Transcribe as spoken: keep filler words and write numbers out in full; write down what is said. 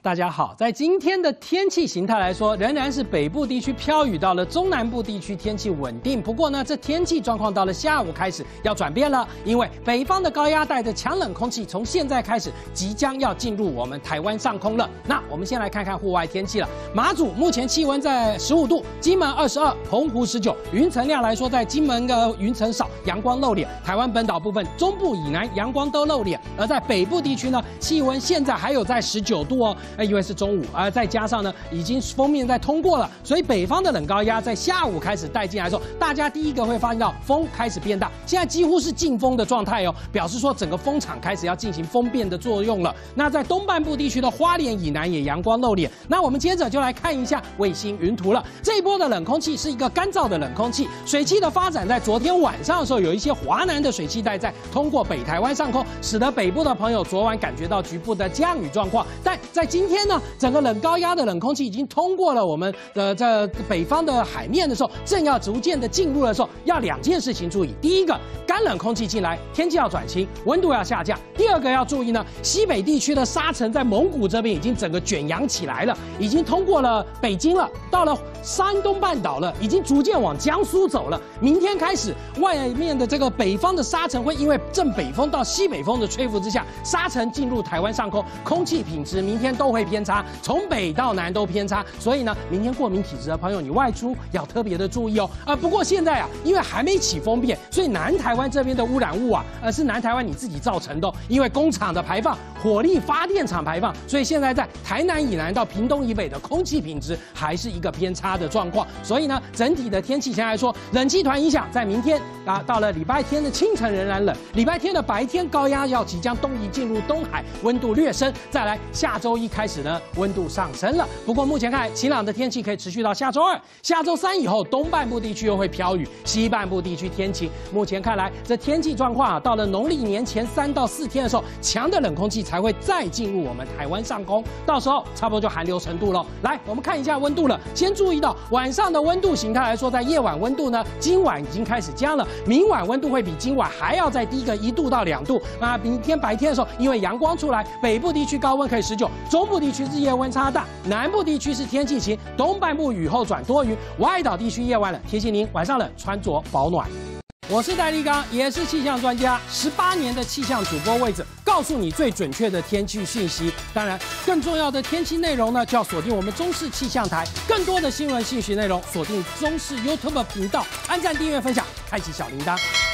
大家好，在今天的天气形态来说，仍然是北部地区飘雨，到了中南部地区天气稳定。不过呢，这天气状况到了下午开始要转变了，因为北方的高压带着强冷空气从现在开始即将要进入我们台湾上空了。那我们先来看看户外天气了。马祖目前气温在十五度，金门二十二，澎湖十九。云层量来说，在金门的云层少，阳光露脸。台湾本岛部分，中部以南阳光都露脸，而在北部地区呢，气温现在还有在十九度哦。 因为是中午，而、呃、再加上呢，已经锋面在通过了，所以北方的冷高压在下午开始带进来的时候，大家第一个会发现到风开始变大，现在几乎是劲风的状态哦，表示说整个风场开始要进行风变的作用了。那在东半部地区的花莲以南也阳光露脸。那我们接着就来看一下卫星云图了。这一波的冷空气是一个干燥的冷空气，水汽的发展在昨天晚上的时候，有一些华南的水汽带在通过北台湾上空，使得北部的朋友昨晚感觉到局部的降雨状况，但在今天呢，整个冷高压的冷空气已经通过了我们的这北方的海面的时候，正要逐渐的进入的时候，要两件事情注意。第一个，干冷空气进来，天气要转晴，温度要下降。第二个要注意呢，西北地区的沙尘在蒙古这边已经整个卷扬起来了，已经通过了北京了，到了山东半岛了，已经逐渐往江苏走了。明天开始，外面的这个北方的沙尘会因为正北风到西北风的吹拂之下，沙尘进入台湾上空，空气品质明天都会偏差。 从北到南都偏差，所以呢，明天过敏体质的朋友，你外出要特别的注意哦。啊，不过现在啊，因为还没起风变，所以南台湾这边的污染物啊，呃，是南台湾你自己造成的、哦，因为工厂的排放、火力发电厂排放，所以现在在台南以南到屏东以北的空气品质还是一个偏差的状况。所以呢，整体的天气现在来说，冷气团影响在明天啊，到了礼拜天的清晨仍然冷，礼拜天的白天高压要即将东移进入东海，温度略升。再来下周一开始呢，温度 上升了，不过目前看晴朗的天气可以持续到下周二、下周三以后，东半部地区又会飘雨，西半部地区天晴。目前看来，这天气状况啊，到了农历年前三到四天的时候，强的冷空气才会再进入我们台湾上空，到时候差不多就寒流程度了。来，我们看一下温度了。先注意到晚上的温度形态来说，在夜晚温度呢，今晚已经开始降了，明晚温度会比今晚还要再低个一度到两度。那明天白天的时候，因为阳光出来，北部地区高温可以十九，中部地区日夜温差大。 南部地区是天气晴，东半部雨后转多云，外岛地区夜晚冷。提醒您晚上冷，穿着保暖。我是戴立刚，也是气象专家，十八年的气象主播位置，告诉你最准确的天气讯息。当然，更重要的天气内容呢，就要锁定我们中视气象台。更多的新闻信息内容，锁定中视 YouTube 频道，按赞、订阅、分享，开启小铃铛。